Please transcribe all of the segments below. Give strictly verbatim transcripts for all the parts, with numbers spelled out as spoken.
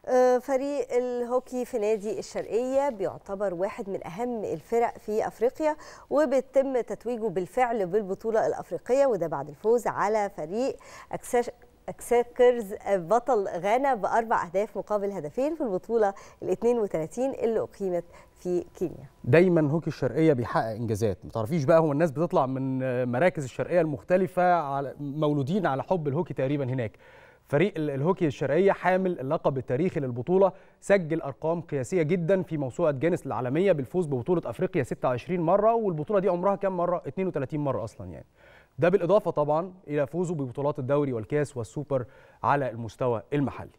فريق الهوكي في نادي الشرقية بيعتبر واحد من أهم الفرق في أفريقيا، وبيتم تتويجه بالفعل بالبطولة الأفريقية، وده بعد الفوز على فريق أكساكرز بطل غانا بأربع أهداف مقابل هدفين في البطولة ال اثنين وثلاثين اللي أقيمت في كينيا. دايما هوكي الشرقية بيحقق إنجازات، ما تعرفيش بقى، هو الناس بتطلع من مراكز الشرقية المختلفة على مولودين على حب الهوكي تقريبا هناك. فريق الهوكي الشرقية حامل اللقب التاريخي للبطولة، سجل أرقام قياسية جدا في موسوعة جينيس العالمية بالفوز ببطولة أفريقيا ستة وعشرين مرة، والبطولة دي عمرها كام مرة؟ اثنين وثلاثين مرة أصلا يعني. ده بالإضافة طبعا إلى فوزه ببطولات الدوري والكاس والسوبر على المستوى المحلي.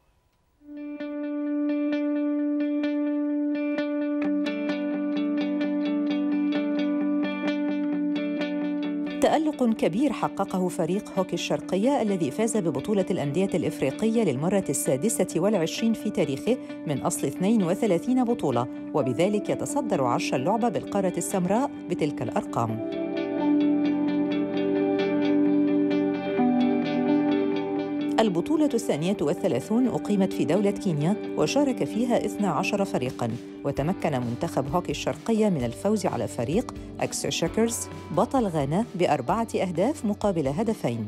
تألق كبير حققه فريق هوكي الشرقية الذي فاز ببطولة الأندية الإفريقية للمرة السادسة والعشرين في تاريخه من أصل اثنين وثلاثين بطولة، وبذلك يتصدر عرش اللعبة بالقارة السمراء بتلك الأرقام. البطولة الثانية والثلاثون أقيمت في دولة كينيا، وشارك فيها اثنا عشر فريقاً، وتمكن منتخب هوكي الشرقية من الفوز على فريق أكساكرز بطل غانا بأربعة أهداف مقابل هدفين.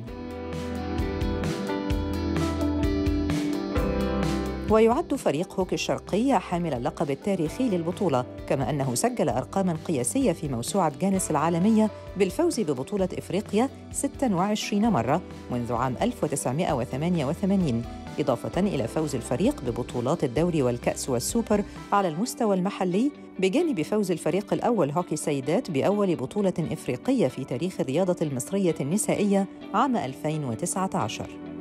ويعد فريق هوكي الشرقية حامل اللقب التاريخي للبطولة، كما أنه سجل أرقاماً قياسية في موسوعة جينيس العالمية بالفوز ببطولة إفريقيا ستة وعشرين مرة منذ عام ألف وتسعمائة وثمانية وثمانين، إضافة إلى فوز الفريق ببطولات الدوري والكأس والسوبر على المستوى المحلي، بجانب فوز الفريق الأول هوكي سيدات بأول بطولة إفريقية في تاريخ الرياضة المصرية النسائية عام ألفين وتسعة عشر.